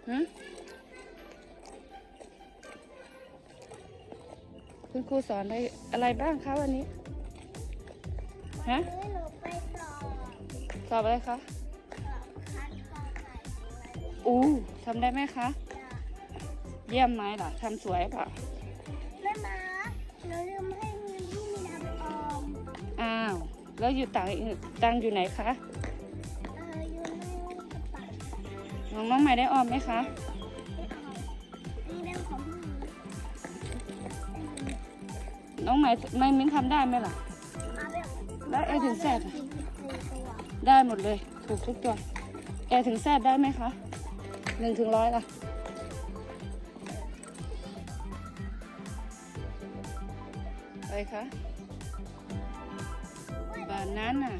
คุณครูสอนอะไรบ้างคะวันนี้ฮะสอบอะไรคะทำได้ไหมคะเยี่ยมไหมล่ะทำสวยป่ะแม่มาเราลืมให้เงินที่มีนาไปออมอ้าวแล้วอยู่ตังอยู่ไหนคะอยู่ในกระเป๋าน้องใหม่ได้ออมไหมคะนี่เรื่องของน้องใหม่ไม่มิ้นทำได้ไหมล่ะแล้วถึงแซดได้หมดเลยถูกทุกตัวถึงแซดได้ไหมคะ1 ถึง 100ล่ะอะไรคะบานาน่า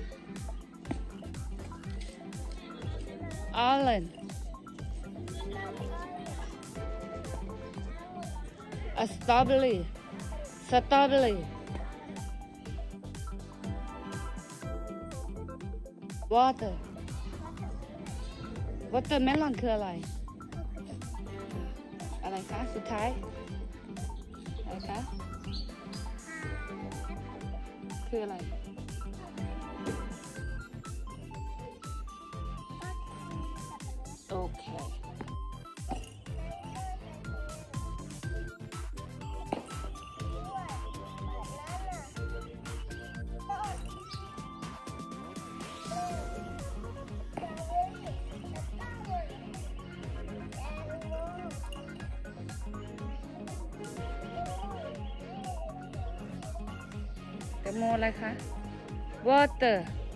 almond a strawberry watermelon คืออะไรคะสุดท้ายอะไรคะคืออะไรโอเคแตงโมอะไรคะ water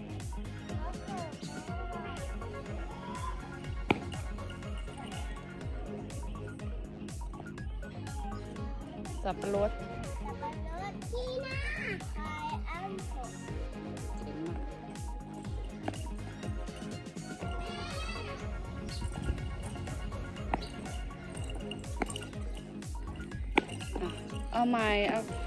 สับปะรดที่หน้าไข่อันสดเจ๋งมากเอาใหม่เอา